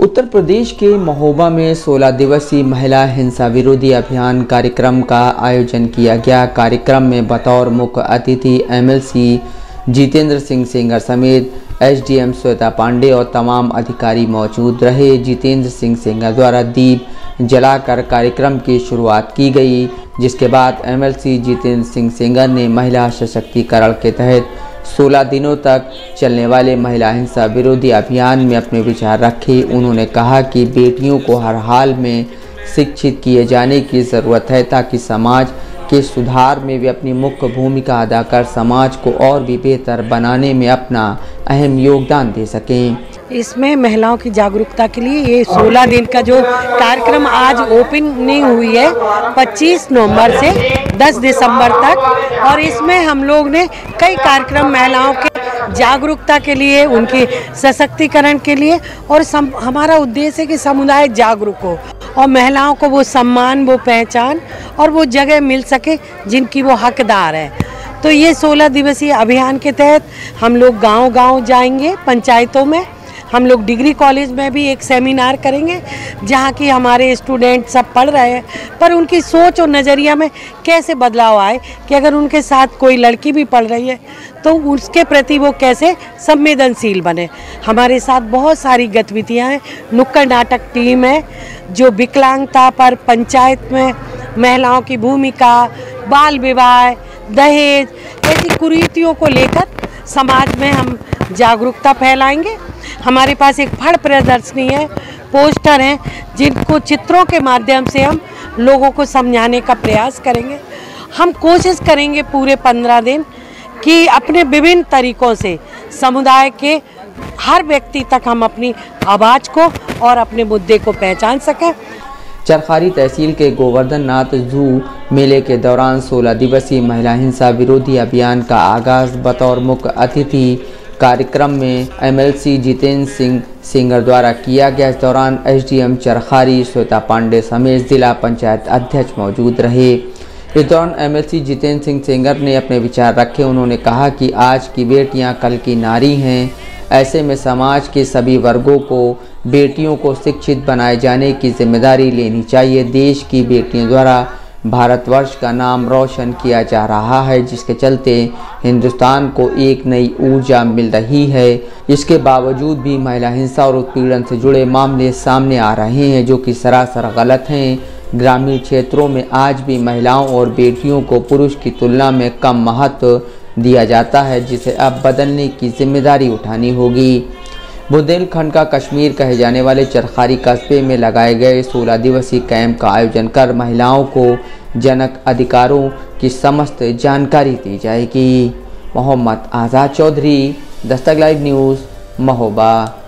उत्तर प्रदेश के महोबा में 16 दिवसीय महिला हिंसा विरोधी अभियान कार्यक्रम का आयोजन किया गया। कार्यक्रम में बतौर मुख्य अतिथि एमएलसी जितेंद्र सिंह सेंगर समेत एसडीएम श्वेता पांडे और तमाम अधिकारी मौजूद रहे। जितेंद्र सिंह सेंगर द्वारा दीप जलाकर कार्यक्रम की शुरुआत की गई, जिसके बाद एमएलसी जितेंद्र सिंह सेंगर ने महिला सशक्तिकरण के तहत 16 दिनों तक चलने वाले महिला हिंसा विरोधी अभियान में अपने विचार रखे। उन्होंने कहा कि बेटियों को हर हाल में शिक्षित किए जाने की ज़रूरत है ताकि समाज के सुधार में वे अपनी मुख्य भूमिका अदा कर समाज को और भी बेहतर बनाने में अपना अहम योगदान दे सकें। इसमें महिलाओं की जागरूकता के लिए ये 16 दिन का जो कार्यक्रम आज ओपनिंग हुई है 25 नवंबर से 10 दिसंबर तक, और इसमें हम लोग ने कई कार्यक्रम महिलाओं के जागरूकता के लिए, उनके सशक्तिकरण के लिए, और हमारा उद्देश्य है कि समुदाय जागरूक हो और महिलाओं को वो सम्मान, वो पहचान और वो जगह मिल सके जिनकी वो हकदार है। तो ये 16 दिवसीय अभियान के तहत हम लोग गांव-गांव जाएंगे, पंचायतों में हम लोग डिग्री कॉलेज में भी एक सेमिनार करेंगे जहाँ की हमारे स्टूडेंट सब पढ़ रहे हैं, पर उनकी सोच और नज़रिया में कैसे बदलाव आए कि अगर उनके साथ कोई लड़की भी पढ़ रही है तो उसके प्रति वो कैसे संवेदनशील बने। हमारे साथ बहुत सारी गतिविधियाँ हैं, नुक्कड़ नाटक टीम है जो विकलांगता पर पंचायत में महिलाओं की भूमिका, बाल विवाह, दहेज, ऐसी कुरीतियों को लेकर समाज में हम जागरूकता फैलाएंगे। हमारे पास एक फड़ प्रदर्शनी है, पोस्टर हैं जिनको चित्रों के माध्यम से हम लोगों को समझाने का प्रयास करेंगे। हम कोशिश करेंगे पूरे 15 दिन कि अपने विभिन्न तरीक़ों से समुदाय के हर व्यक्ति तक हम अपनी आवाज़ को और अपने मुद्दे को पहचान सकें। चरखारी तहसील के गोवर्धन नाथ जू मेले के दौरान 16 दिवसीय महिला हिंसा विरोधी अभियान का आगाज़ बतौर मुख्य अतिथि कार्यक्रम में एमएलसी जितेंद्र सिंह सेंगर द्वारा किया गया। इस दौरान एसडीएम चरखारी श्वेता पांडे समेत जिला पंचायत अध्यक्ष मौजूद रहे। इस दौरान एमएलसी जितेंद्र सिंह सेंगर ने अपने विचार रखे। उन्होंने कहा कि आज की बेटियां कल की नारी हैं, ऐसे में समाज के सभी वर्गों को बेटियों को शिक्षित बनाए जाने की जिम्मेदारी लेनी चाहिए। देश की बेटियों द्वारा भारतवर्ष का नाम रोशन किया जा रहा है, जिसके चलते हिंदुस्तान को एक नई ऊर्जा मिल रही है। इसके बावजूद भी महिला हिंसा और उत्पीड़न से जुड़े मामले सामने आ रहे हैं जो कि सरासर गलत हैं। ग्रामीण क्षेत्रों में आज भी महिलाओं और बेटियों को पुरुष की तुलना में कम महत्व दिया जाता है, जिसे अब बदलने की जिम्मेदारी उठानी होगी। बुंदेलखंड का कश्मीर कहे जाने वाले चरखारी कस्बे में लगाए गए 16 दिवसीय कैंप का आयोजन कर महिलाओं को जनक अधिकारों की समस्त जानकारी दी जाएगी। मोहम्मद आज़ाद चौधरी, दस्तक लाइव न्यूज़, महोबा।